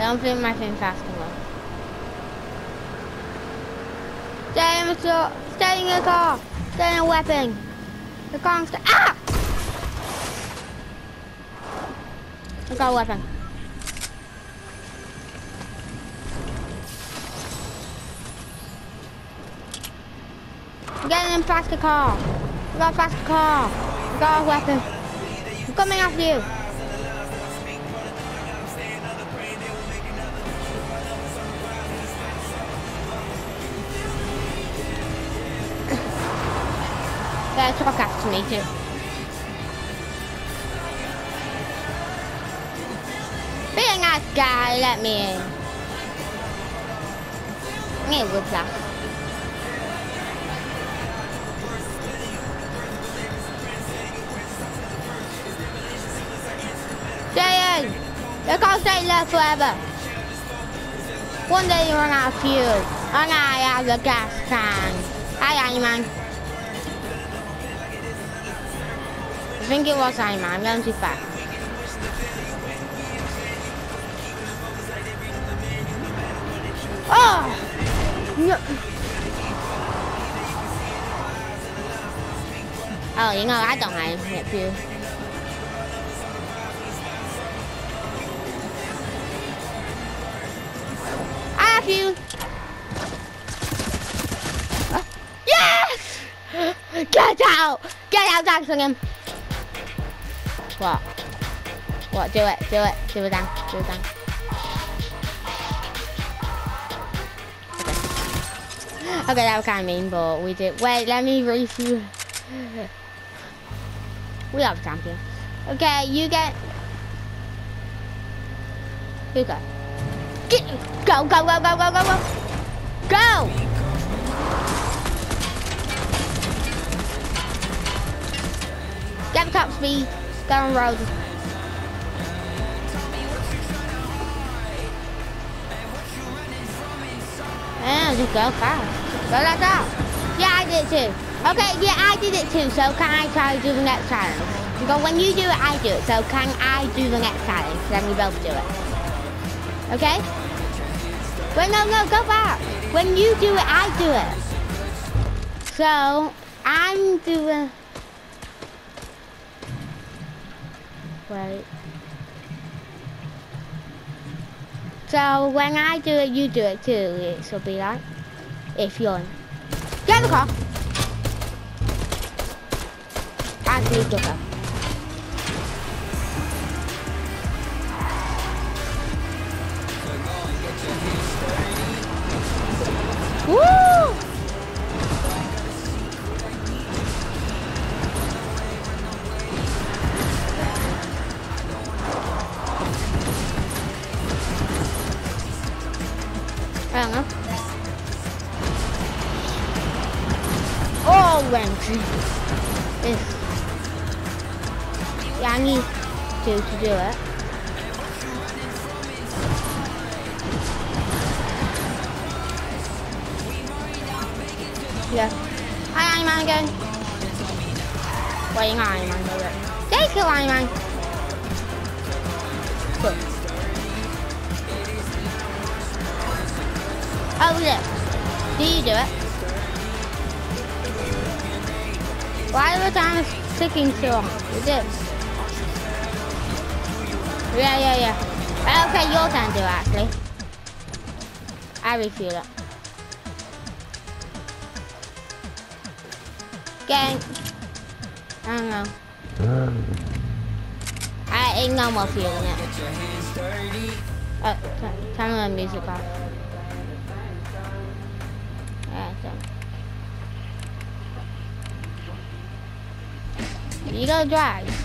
don't think my thing fast enough. Stay in the car. Stay in the car. Stay in a weapon. The car. Ah! I got a weapon. I'm getting in past the car. I got past the car. I got a weapon. I'm coming after you. Yeah, talk after me too. Be a nice guy, let me in. Me with that. Stay in! You can't stay left forever. One day you run out of fuel, and I have the gas can. Hi, Iron Man. I think it was Iron Man. I'm going too fast. Oh! No. Oh, you know, I don't have you. I have you. Yes! Get out! Get out, Daxlingham! What? What? Do it. Do it. Do it down. Do it down. Okay, that was kind of mean, but we did. Wait, let me race you. We are the champion. Okay, you get. You go. Get. Go, go, go, go, go, go, go. Go! Get the top speed. Go on road. And just go fast. Go like that. Yeah, I did it too. Okay, yeah, I did it too. So can I try to do the next challenge? Because when you do it, I do it. So can I do the next challenge? Then we both do it. Okay? Wait, no, no, go back. When you do it, I do it. So I'm doing. Wait. So when I do it, you do it too. It should be like, if you're in. Get in the car. Actually, go go. Woo! I don't know. Oh, OMG. This. Yeah, I need to do it. Yeah. Hi, Iron Man again. Wait, not Iron Man, do it. They kill Iron Man. Good. Oh, look. Do you do it? Why are the times ticking so long? You do. Yeah. Okay, your turn to do it, actually. I refuel it. Gang. I don't know. I ain't no more fuel in it. Oh, turn the music off. Yeah, so. You go drive.